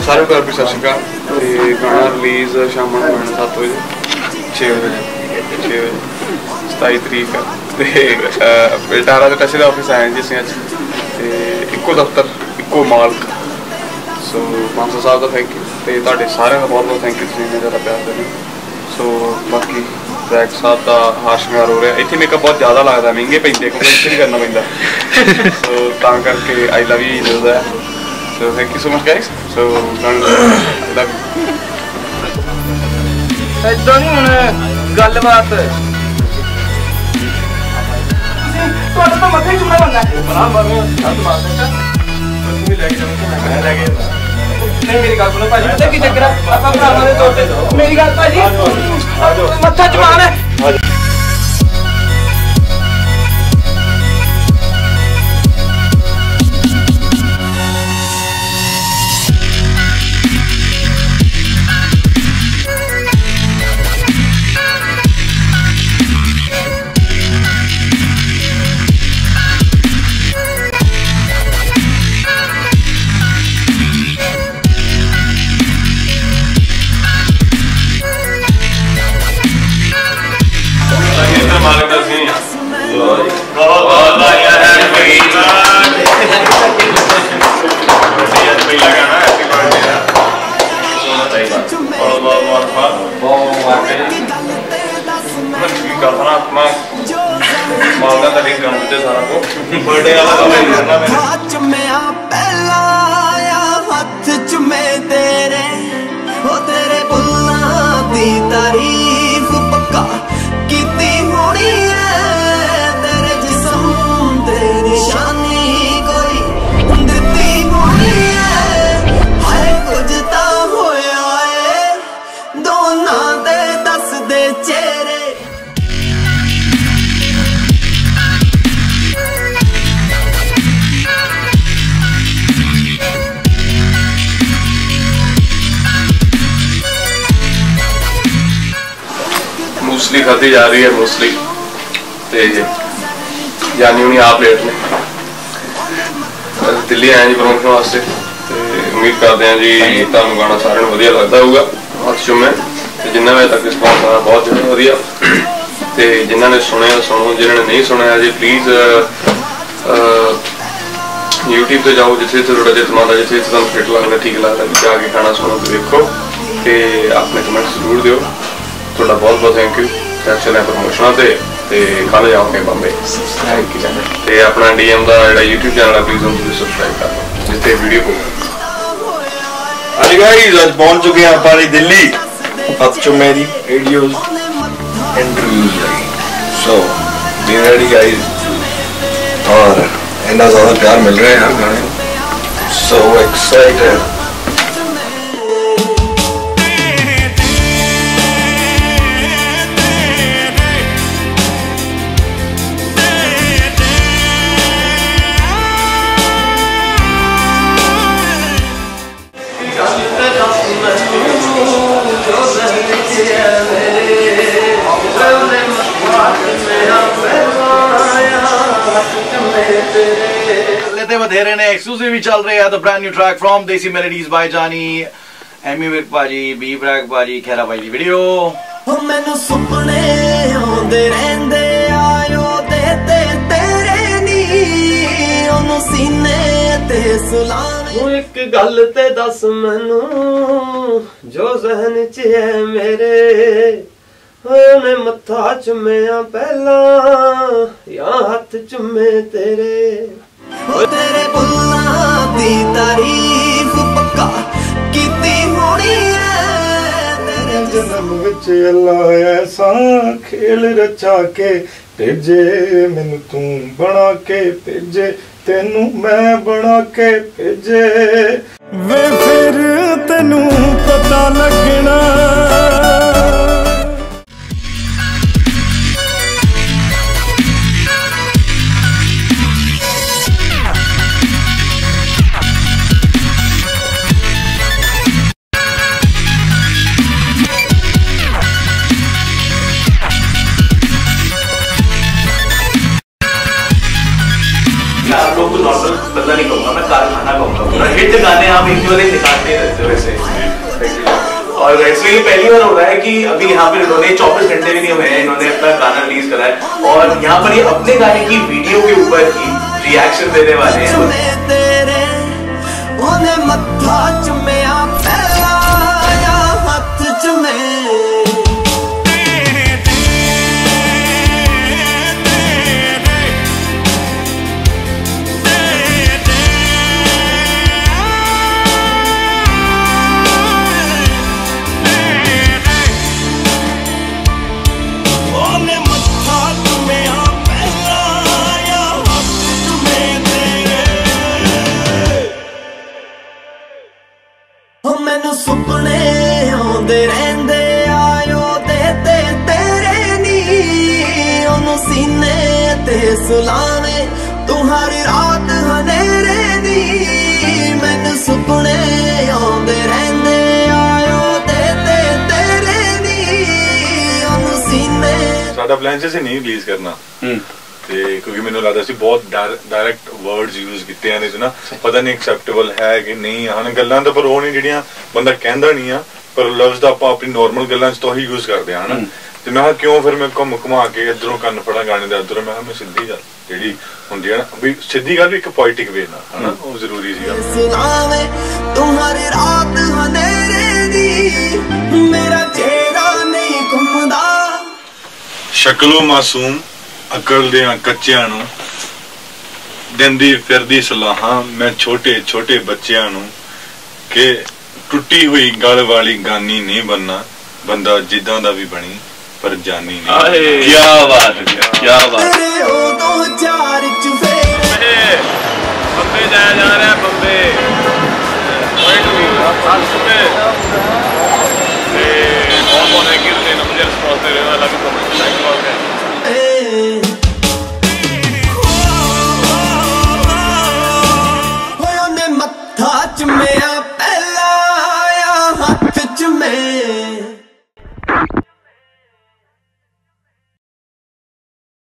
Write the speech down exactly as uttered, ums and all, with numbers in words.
सारे घर भी सत श्री अकाल। गाना रिलीज़ शाम को होना सत्त बजे छे बजे छे बजे सताई तरीक है। अठारह तो टचे का ऑफिस आए जी अस अज इक्को दफ्तर इक्को मालक। सो मानसा साहब का थैंक यू तो तुहाडे सारे का बहुत बहुत थैंक यू, तुसीं इन्ना ज़्यादा प्यार देने। सो बाकी ट्रैक साहब का हार श्रृंगार हो रहा है। इतने मेकअप बहुत ज़्यादा लगता, महंगे पैंते क्योंकि इतने ही करना पैंदा। सो तां करके आई लव यू जरूर है। So thank you so much guys. So I love you. इदां नहीं हुण गलबात तुहाडा तां मत्थे ही चुम्मा बनदा है। बड़ा बड़ा हद मार देता तुसीं भी लेके जाओ, मैं लेके जाऊंगा। नहीं मेरी गल सुनो भाजी, पता की चक्कर है आपां भरावां दे तौर ते मेरी गल भाजी मत्था चुमाना है। मूसली खाधी जा रही है। मूसली तो जानी हुई आप लेट ने दिल्ली आए जी प्रमोशन वास्ते। उम्मीद करते हैं जी तुहानू गाना सारे वधिया लगता होगा। हथ चुमे जिन्ना बजे तक रिस्पॉन्स आया बहुत ज़्यादा वधिया। तो जिन्होंने सुनिया सुनो, जिन्होंने नहीं सुनिया जी प्लीज़ यूट्यूब पर जाओ जिथे जिथे थोड़ा जित माता जिथे जिथे तुहानू फिट लगता ठीक लगता जाके गाना सुनो तो देखो तो अपने कमेंट जरूर दिओ। थोड़ा बहुत बहुत थैंक यू। चले प्रमोशनों से कल जाओगे बॉम्बे। Thank you. तो अपना डी एम का जो यूट्यूब चैनल है प्लीज़ उनको सबसक्राइब कर लो जिससे वीडियो को। हाँ गाइस आज पहुंच चुके हैं हमारी दिल्ली। हथ चुमे दी videos interviews so be ready guys. और इतना ज़्यादा प्यार मिल रहा है यार गाने। So excited. बथेरे ने एक्सक्लूसिव भी चल रहे हैं। The brand new track from Desi Melodies by Jaani, Ammy Virk भाजी, बी ब्रैक भाजी, खैरा भाई दी वीडियो। मैनू सुपने आउंदे रहंदे आयो ते ते तेरे नी ओनू सीने ते सुलावे। ओ एक गल ते दस मैनू जो ज़हन च है मेरे, ओने मत्था चुम्या पहला या हथ चुमे तेरे। ओ तेरे बुल्लां दी तारीफ पक्का कीती होनी है। तेरे जन्म विच अल्लाह ऐसा खेल रचा के भेजे, मैनू तू बना के भेजे, तेनू मैं बना के भेजे। वे फिर तेनू पता लगना नॉर्मल बंदा नहीं कहूँगा, मैं कारखाना कहूँगा। हिट गाने आप हिंदी वाले निकालते रहते हो। और वैसे ये पहली बार हो रहा है कि अभी यहाँ पे इन्होंने चौबीस घंटे भी नहीं हुए हैं, इन्होंने अपना गाना रिलीज करा है और यहाँ पर ये अपने गाने की वीडियो के ऊपर ही रिएक्शन देने वाले हैं। मैनू सुपने आउंदे रहंदे आयो ते ते तेरे नी ओनू सीने ते सुलावे तुम्हारी रात हनेरे दी मैनू सुपने आउंदे रहंदे आयो ते ते तेरे नी ओनू सीने। साडा प्लान से नहीं रिलीज करना ਤੇ ਕਿਉਂਕਿ ਮੈਨੂੰ ਲੱਗਦਾ ਸੀ ਬਹੁਤ ਡਾਇਰੈਕਟ ਵਰਡਸ ਯੂਜ਼ ਕੀਤੇ ਆ ਨੇ ਨਾ, ਪਤਾ ਨਹੀਂ ਐਕਸੈਪਟੇਬਲ ਹੈ ਕਿ ਨਹੀਂ ਹਨ ਗੱਲਾਂ ਤਾਂ, ਪਰ ਉਹ ਨਹੀਂ ਜਿਹੜੀਆਂ ਬੰਦਾ ਕਹਿੰਦਾ ਨਹੀਂ ਆ, ਪਰ ਲਫ਼ਜ਼ ਦਾ ਆਪਾਂ ਆਪਣੀ ਨੋਰਮਲ ਗੱਲਾਂ 'ਚ ਤਾਂ ਹੀ ਯੂਜ਼ ਕਰਦੇ ਹਾਂ ਹਨਾ। ਤੇ ਮੈਂ ਕਿਹਾ ਕਿਉਂ ਫਿਰ ਮੈਂ ਘੁੰਮ ਘੁਮਾ ਕੇ ਇੱਧਰੋਂ ਕੰਨ ਫੜਾ ਗਾਣੇ ਦਾ, ਇੱਧਰੋਂ ਮੈਂ ਕਿਹਾ ਮੈਂ ਸਿੱਧੀ ਗੱਲ ਜਿਹੜੀ ਹੁੰਦੀ ਆ ਨਾ ਵੀ ਸਿੱਧੀ ਗੱਲ ਵੀ ਇੱਕ ਪੋਇਟਿਕ ਵੇ ਨਾਲ ਹਨਾ, ਉਹ ਜ਼ਰੂਰੀ ਸੀਗਾ। तुम्हारी रात हनेरे दी मेरा चेहरा नहीं घुमदा ਸ਼ਕਲੋਂ ਮਾਸੂਮ ਅਕਲ ਦੇ ਕੱਚਿਆਂ ਨੂੰ ਦਿੰਦੀ ਫਿਰਦੀ ਸਲਾਹਾਂ ਮੈਂ ਛੋਟੇ ਛੋਟੇ ਬੱਚਿਆਂ ਨੂੰ ਕਿ ਟੁੱਟੀ ਹੋਈ ਗਲ ਵਾਲੀ ਗਾਨੀ ਨਹੀਂ ਬਣਨਾ ਬੰਦਾ ਜਿੱਦਾਂ ਦਾ ਵੀ ਬਣੀ ਪਰ ਜਾਨੀ ਨਹੀਂ। ਕੀ ਬਾਤ ਹੈ, ਕੀ ਬਾਤ ਹੈ।